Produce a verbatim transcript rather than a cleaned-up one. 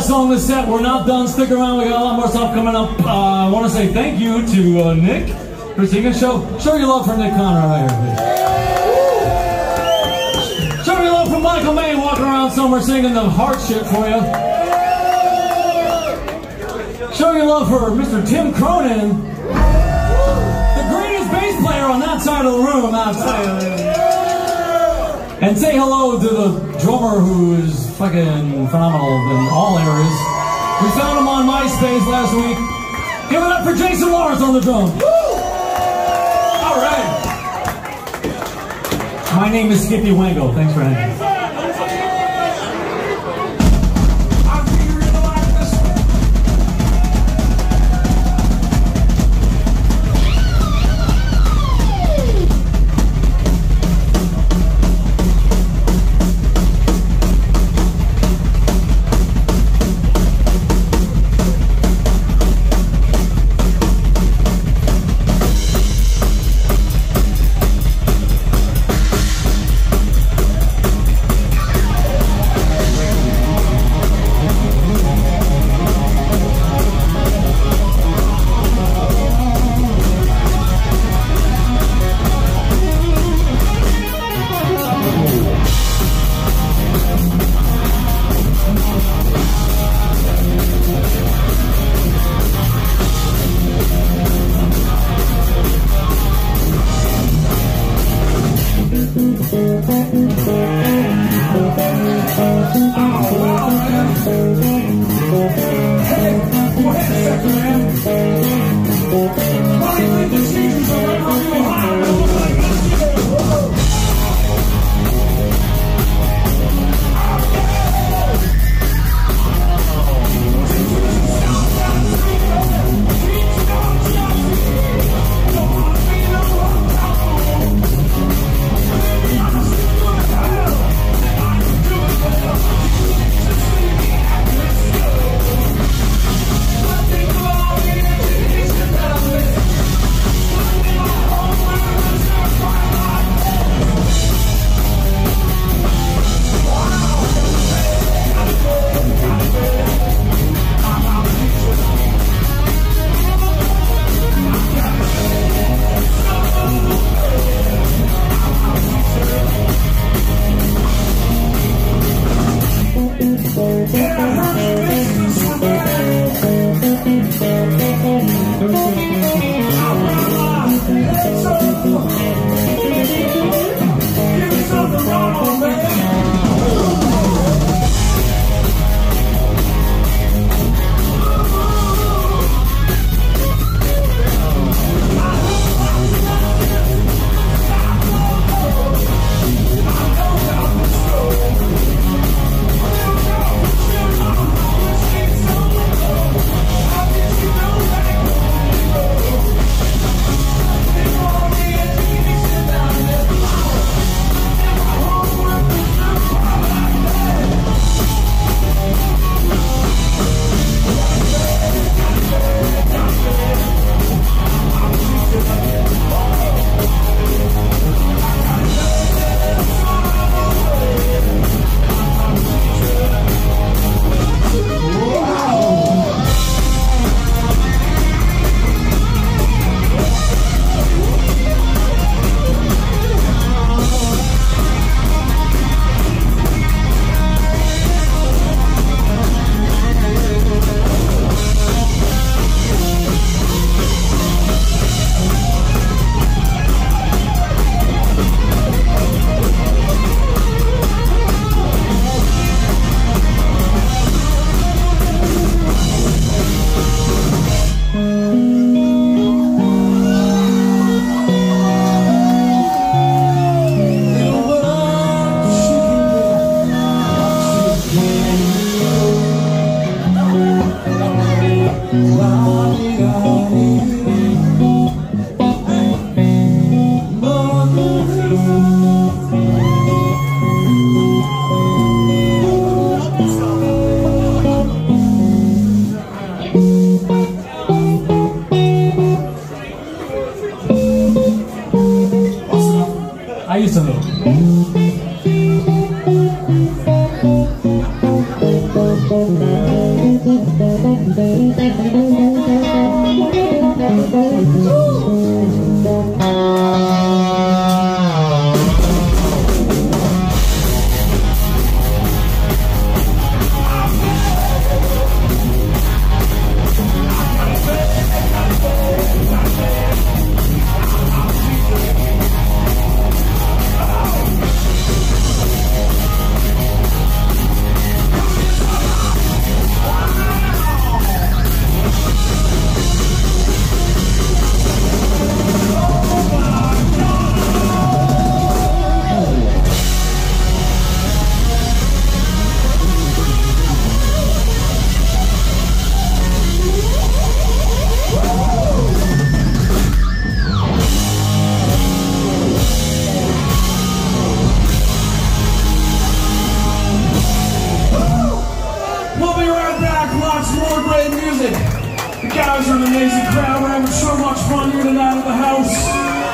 song this set. We're not done. Stick around. We got a lot more stuff coming up. Uh, I want to say thank you to uh, Nick for singing. Show, show your love for Nick Conrad right here, please. Show your love for Michael May walking around somewhere singing the heart shit for you. Show your love for Mister Tim Cronin, the greatest bass player on that side of the room. Outside. And say hello to the drummer who is fucking phenomenal in all areas. We found him on MySpace last week. Give it up for Jason Lawrence on the drums. All right. My name is Skippy Wango. Thanks for hanging. I used to know. Thank you. more great music. The guys are an amazing crowd. We're having so much fun here tonight at the house.